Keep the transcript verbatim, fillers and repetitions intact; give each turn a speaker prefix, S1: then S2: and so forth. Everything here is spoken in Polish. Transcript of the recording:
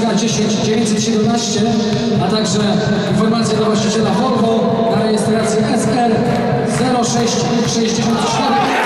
S1: A dziesięć dziewięćset siedemnaście, a także informacja dla właściciela Volvo na rejestracji S R zero sześć sześćdziesiąt cztery.